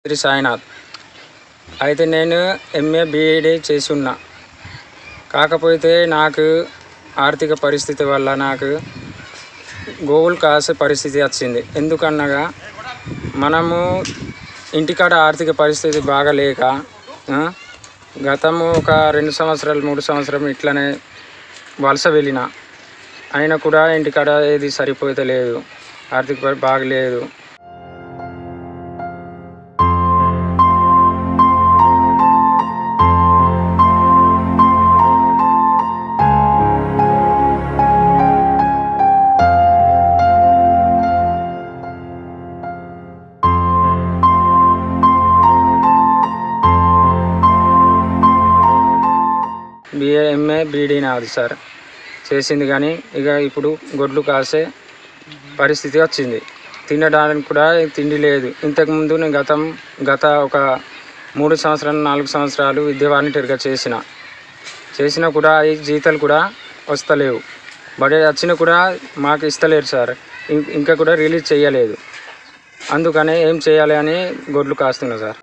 శ్రీ సాయినాథ్. అయితే నేను MA B Ed చేసి ఉన్నా. కాకపోతే నాకు ఆర్థిక పరిస్థితి వల్ల నాకు గోవులు కాసే పరిస్థితి వచ్చింది. ఎందుకనగా మనము ఇంటికాడ ఆర్థిక పరిస్థితి బాగలేక గతము ఒక 2 సంవత్సరాలు 3 సంవత్సరం ఇట్లనే వలస వెళ్ళిన. అయినా కూడా ఇంటికాడ ఏది సరిపోతలేదు, ఆర్థిక బాగలేదు. ఎంఏ బీఈడీ నాది సార్ చేసింది, కానీ ఇప్పుడు గొడ్లు కాసే పరిస్థితి వచ్చింది. తినడానికి కూడా తిండి లేదు. ఇంతకుముందు నేను గత ఒక 3 సంవత్సరాలు 4 సంవత్సరాలు విద్యా వాలంటీర్గా చేసినా కూడా ఈ జీతాలు కూడా వస్తలేవు. బడే వచ్చినా కూడా మాకు ఇస్తలేరు సార్. ఇంకా కూడా రిలీజ్ చేయలేదు. అందుకనే ఏం చేయాలి అని గొడ్లు కాస్తున్నా సార్.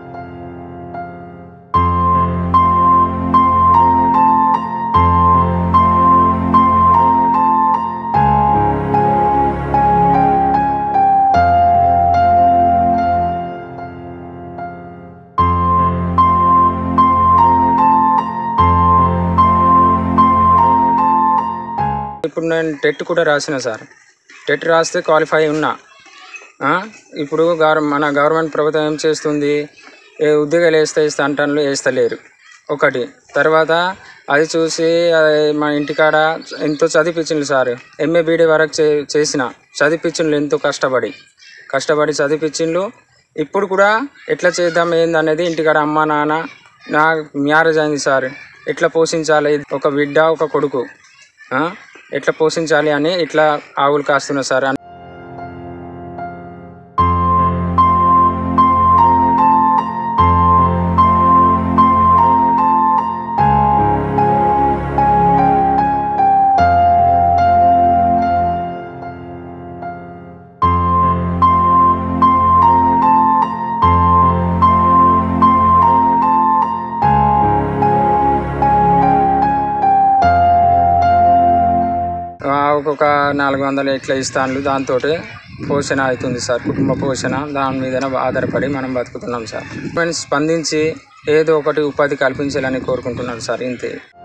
ఇప్పుడు నేను టెట్ కూడా రాసిన సార్. టెట్ రాస్తే క్వాలిఫై ఉన్నా. ఇప్పుడు మన గవర్నమెంట్ ప్రభుత్వం ఏం చేస్తుంది, ఉద్యోగాలు వేస్తే అంటాను, వేస్తలేరు. ఒకటి తర్వాత అది చూసి మన ఇంటికాడ ఎంతో చదివిపించిండ్రు సార్. ఎంఏ బీఈడీ వరకు చేసిన చదివిపించిండ్రు, ఎంతో కష్టపడి చదివిపించిండ్రు. ఇప్పుడు కూడా ఎట్లా చేద్దాం ఏందనేది ఇంటికాడ అమ్మ నాన్న, నా మ్యారేజ్ అయింది సార్, ఎట్లా పోషించాలి ఒక బిడ్డ ఒక కొడుకు, ఎట్లా పోషించాలి అని ఇట్లా ఆవులు కాస్తున్నా సార్. ఒక 400 ఇట్లా ఇస్తాను. దాంతో పోషణ అవుతుంది సార్, కుటుంబ పోషణ. దాని మీద ఆధారపడి మనం బతుకుతున్నాం సార్. స్పందించి ఏదో ఒకటి ఉపాధి కల్పించాలని కోరుకుంటున్నాను సార్. ఇంతే.